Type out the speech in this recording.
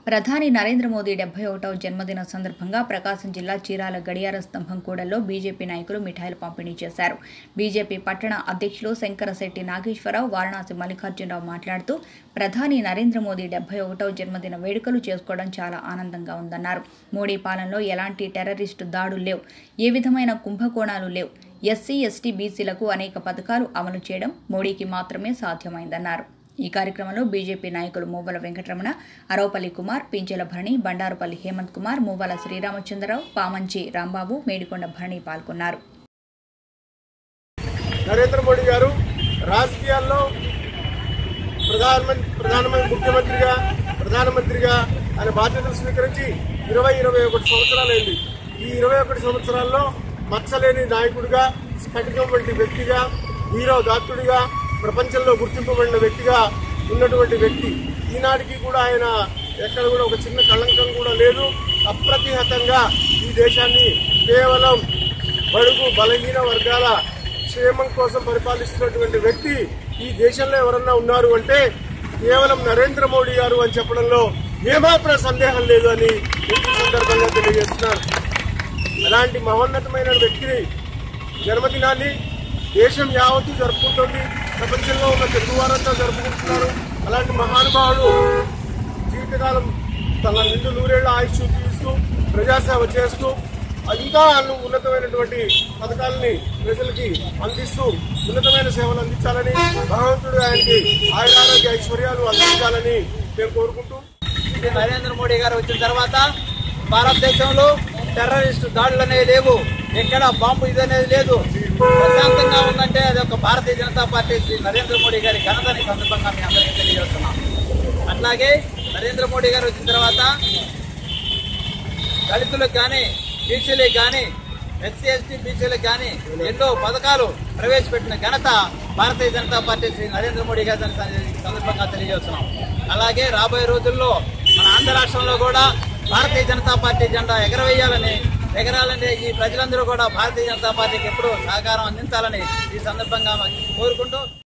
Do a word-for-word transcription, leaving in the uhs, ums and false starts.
ప్రధాని నరేంద్ర మోదీ డెబ్బై ఒకటవ జన్మదిన సందర్భంగా ప్రకాశం జిల్లా చీరాల గడియార స్తంభం కూడల్లో బీజేపీ నాయకులు మిఠాయిలు పంపిణీ చేశారు. బీజేపీ పట్టణ అధ్యక్షులు శంకరశెట్టి నాగేశ్వరరావు, వారణాసి మల్లికార్జునరావు మాట్లాడుతూ ప్రధాని నరేంద్ర మోదీ డెబ్బై ఒకటవ జన్మదిన వేడుకలు చేసుకోవడం చాలా ఆనందంగా ఉందన్నారు. మోడీ పాలనలో ఎలాంటి టెర్రరిస్టు దాడులు లేవు, ఏ విధమైన కుంభకోణాలు లేవు. ఎస్సీ, ఎస్టీ, బీసీలకు అనేక పథకాలు అమలు చేయడం మోడీకి మాత్రమే సాధ్యమైందన్నారు. ఈ కార్యక్రమంలో బీజేపీ నాయకులు మూవల వెంకటరమణ, అరవపల్లి కుమార్, పించెల భరణి, బండారుపల్లి హేమంత్ కుమార్, మూవల శ్రీరామచంద్రరావు, పామంచి రాంబాబు, మేడికొండ భరణి పాల్గొన్నారు. నరేంద్ర మోడీ గారు రాజకీయాల్లో ప్రధానమంత్రి ప్రధానమంత్రి ముఖ్యమంత్రిగా ప్రధానమంత్రిగా ఆయన బాధ్యతలు స్వీకరించి ఇరవై ఇరవై ఒకటి సంవత్సరాలైంది. ఈ ఇరవై ఒకటి సంవత్సరాల్లో మచ్చలేని నాయకుడిగా, స్ఫటికం వంటి వ్యక్తిగా, హీరో దాత్తుడిగా ప్రపంచంలో గుర్తింపబడిన వ్యక్తిగా ఉన్నటువంటి వ్యక్తి. ఈనాటికి కూడా ఆయన ఎక్కడ కూడా ఒక చిన్న కళంకం కూడా లేదు. అప్రతిహతంగా ఈ దేశాన్ని కేవలం బడుగు బలహీన వర్గాల క్షేమం కోసం పరిపాలిస్తున్నటువంటి వ్యక్తి ఈ దేశంలో ఎవరన్నా ఉన్నారు అంటే కేవలం నరేంద్ర మోడీ గారు అని చెప్పడంలో ఏమాత్రం సందేహం లేదు అని ఈ సందర్భంగా తెలియజేస్తున్నారు. అలాంటి మహోన్నతమైన వ్యక్తిని జన్మదినాన్ని దేశం యావత్తు జరుపుకుంటుంది. ప్రపంచంలో ఉన్న తెలుగు వారంతా జరుపుకుంటున్నారు. అలాంటి మహానుభావుడు జీవితకాలం తన నిండు నూరేళ్ల ఆయుష్ చూపిస్తూ ప్రజాసేవ చేస్తూ ఇంకా ఉన్నతమైనటువంటి పథకాలని ప్రజలకి అందిస్తూ ఉన్నతమైన సేవలు అందించాలని, భగవంతుడు ఆయనకి ఆయురారోగ్య ఐశ్వర్యాలు అందించాలని మేము కోరుకుంటూ, నరేంద్ర మోడీ గారు వచ్చిన తర్వాత భారతదేశంలో టెర్రరిస్టు దాడులు అనేవి లేవు, ఎక్కడ బాంబు ఇది అనేది లేదు. ప్రశాంతంగా ఉందంటే అది ఒక భారతీయ జనతా పార్టీ శ్రీ నరేంద్ర మోడీ గారి ఘనతని సందర్భంగా మీ అందరికీ తెలియజేస్తున్నాం. అట్లాగే నరేంద్ర మోడీ గారు వచ్చిన తర్వాత దళితులకు కానీ, బీసీలకు కానీ, ఎస్సీ ఎస్టీ బీసీలకు కానీ ఎన్నో పథకాలు ప్రవేశపెట్టిన ఘనత భారతీయ జనతా పార్టీ శ్రీ నరేంద్ర మోడీ గారి సందర్భంగా తెలియజేస్తున్నాం. అలాగే రాబోయే రోజుల్లో మన ఆంధ్ర రాష్ట్రంలో కూడా భారతీయ జనతా పార్టీ జెండా ఎగరవేయాలని, ఎగరాలంటే ఈ ప్రజలందరూ కూడా భారతీయ జనతా పార్టీకి ఎప్పుడూ సహకారం అందించాలని ఈ సందర్భంగా కోరుకుంటూ